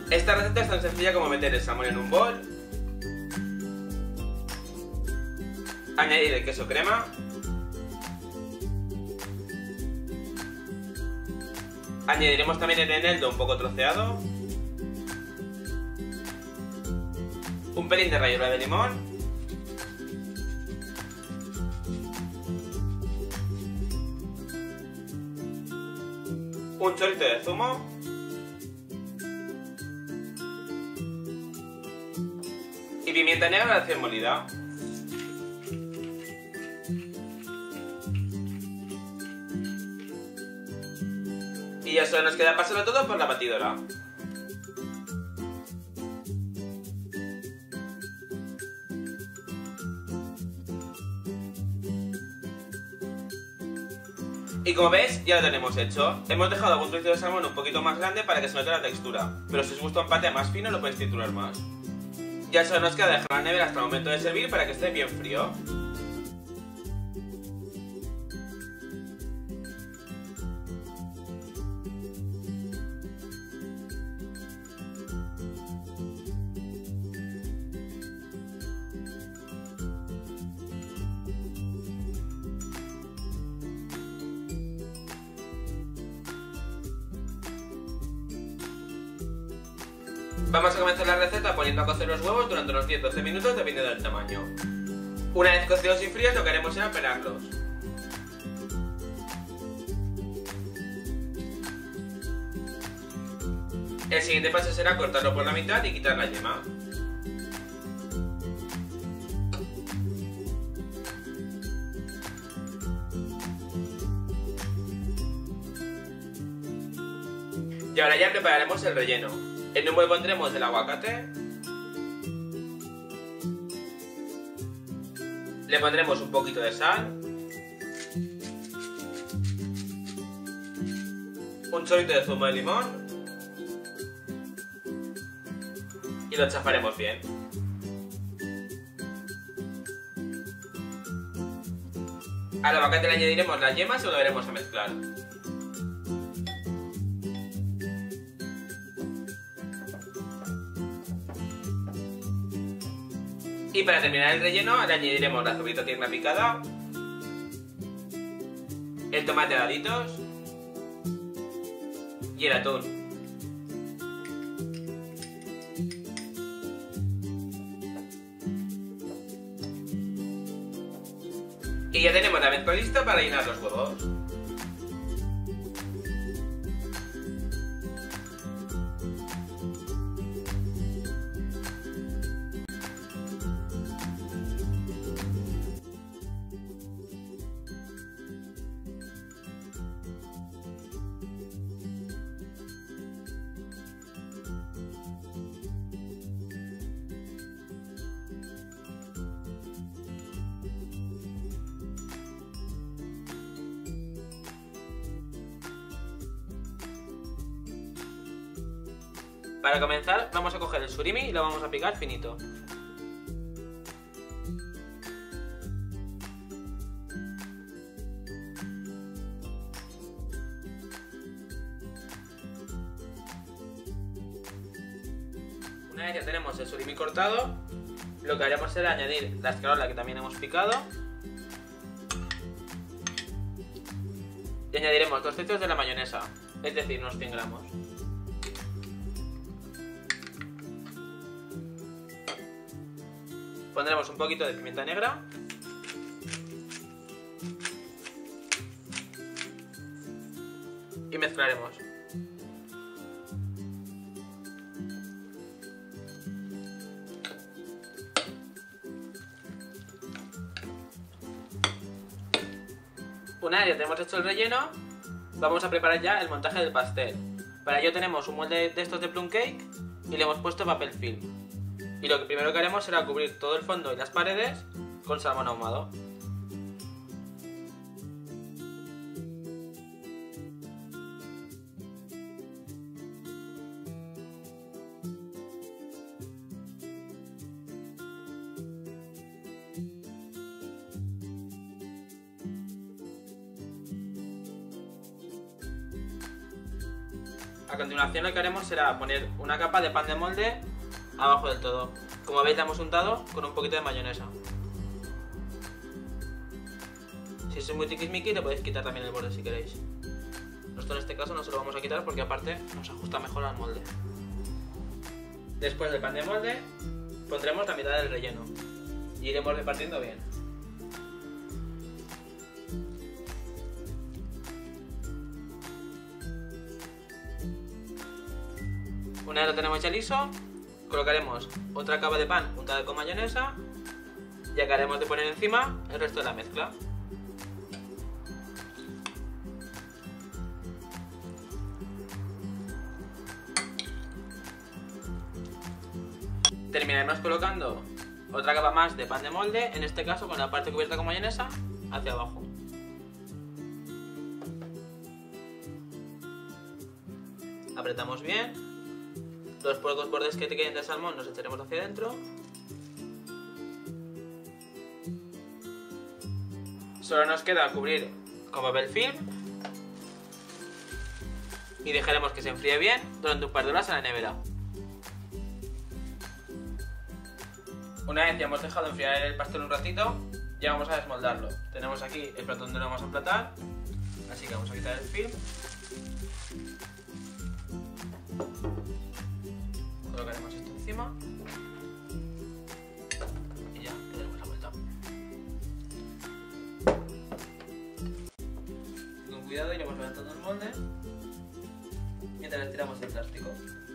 Esta receta es tan sencilla como meter el salmón en un bol, añadir el queso crema, añadiremos también el eneldo un poco troceado, un pelín de ralladura de limón, un chorrito de zumo y pimienta negra recién molida. Y ya solo nos queda pasarlo todo por la batidora. Y como veis, ya lo tenemos hecho. Hemos dejado algún trocito de salmón un poquito más grande para que se note la textura, pero si os gusta un pate más fino lo podéis triturar más. Ya solo nos queda dejar la nevera hasta el momento de servir para que esté bien frío. Vamos a comenzar la receta poniendo a cocer los huevos durante unos 10-12 minutos dependiendo del tamaño. Una vez cocidos y fríos lo que haremos será pelarlos. El siguiente paso será cortarlo por la mitad y quitar la yema. Y ahora ya prepararemos el relleno. En un bol pondremos el aguacate, le pondremos un poquito de sal, un chorrito de zumo de limón y lo chafaremos bien. Al aguacate le añadiremos las yemas y lo volveremos a mezclar. Y para terminar el relleno le añadiremos la cebollita tierna picada, el tomate a daditos y el atún. Y ya tenemos la mezcla lista para rellenar los huevos. Para comenzar vamos a coger el surimi y lo vamos a picar finito. Una vez ya tenemos el surimi cortado, lo que haremos será añadir la escarola que también hemos picado y añadiremos 2 tercios de la mayonesa, es decir, unos 100 gramos. Pondremos un poquito de pimienta negra y mezclaremos. Una vez ya tenemos hecho el relleno, vamos a preparar ya el montaje del pastel. Para ello tenemos un molde de estos de plum cake y le hemos puesto papel film. Y lo que primero que haremos será cubrir todo el fondo y las paredes con salmón ahumado. A continuación lo que haremos será poner una capa de pan de molde abajo del todo. Como veis la hemos untado con un poquito de mayonesa. Si es muy tiquismiqui le podéis quitar también el borde si queréis. Nosotros en este caso no se lo vamos a quitar porque aparte nos ajusta mejor al molde. Después del pan de molde pondremos la mitad del relleno y iremos repartiendo bien. Una vez lo tenemos ya liso, colocaremos otra capa de pan untada con mayonesa y acabaremos de poner encima el resto de la mezcla. Terminaremos colocando otra capa más de pan de molde, en este caso con la parte cubierta con mayonesa hacia abajo. Apretamos bien. Los pocos bordes que te queden de salmón los echaremos hacia adentro. Solo nos queda cubrir con papel film y dejaremos que se enfríe bien durante un par de horas en la nevera. Una vez ya hemos dejado enfriar el pastel un ratito, ya vamos a desmoldarlo. Tenemos aquí el plato donde lo vamos a emplatar, así que vamos a quitar el film. Colocaremos esto encima y ya le daremos la vuelta. Con cuidado iremos levantando el molde mientras estiramos el plástico.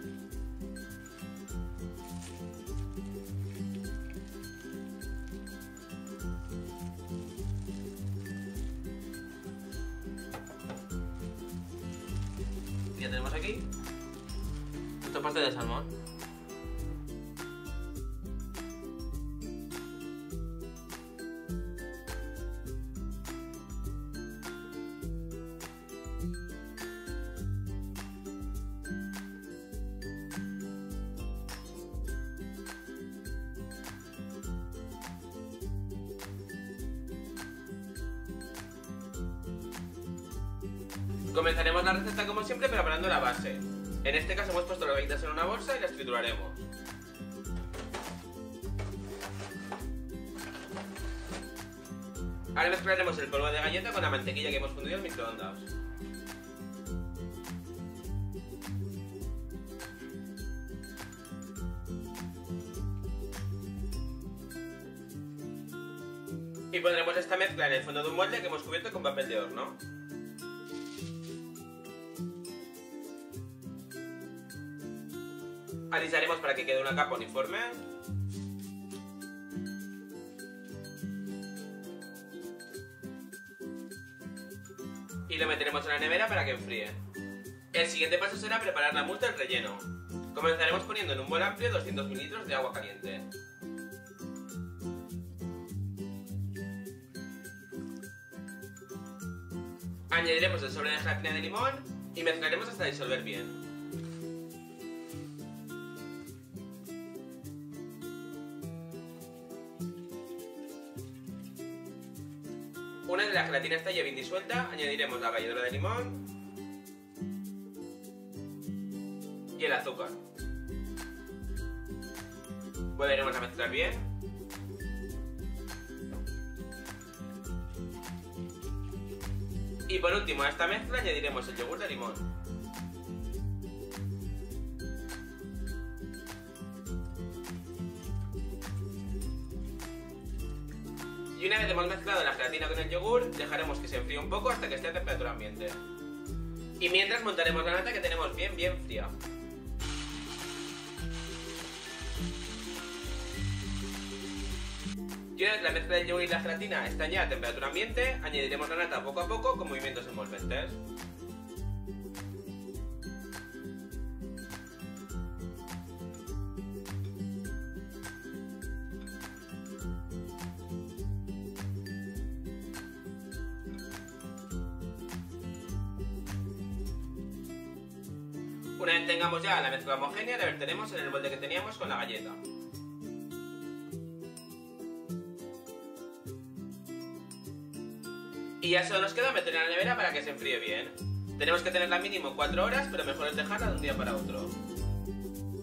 Ya tenemos aquí nuestra parte de salmón. Comenzaremos la receta como siempre preparando la base. En este caso hemos puesto las galletas en una bolsa y las trituraremos. Ahora mezclaremos el polvo de galleta con la mantequilla que hemos fundido en microondas. Y pondremos esta mezcla en el fondo de un molde que hemos cubierto con papel de horno. Alisaremos para que quede una capa uniforme. Y lo meteremos en la nevera para que enfríe. El siguiente paso será preparar la mousse del relleno. Comenzaremos poniendo en un bol amplio 200 ml de agua caliente. Añadiremos el sobre de gelatina de limón y mezclaremos hasta disolver bien. Una vez la gelatina está ya bien disuelta, añadiremos la ralladura de limón y el azúcar. Volveremos a mezclar bien. Y por último a esta mezcla añadiremos el yogur de limón. Y una vez hemos mezclado la gelatina con el yogur, dejaremos que se enfríe un poco hasta que esté a temperatura ambiente. Y mientras montaremos la nata que tenemos bien fría. Y una vez la mezcla del yogur y la gelatina están ya a temperatura ambiente, añadiremos la nata poco a poco con movimientos envolventes. Una vez tengamos ya la mezcla homogénea, la verteremos en el molde que teníamos con la galleta. Y ya solo nos queda meter en la nevera para que se enfríe bien. Tenemos que tenerla mínimo 4 horas, pero mejor es dejarla de un día para otro.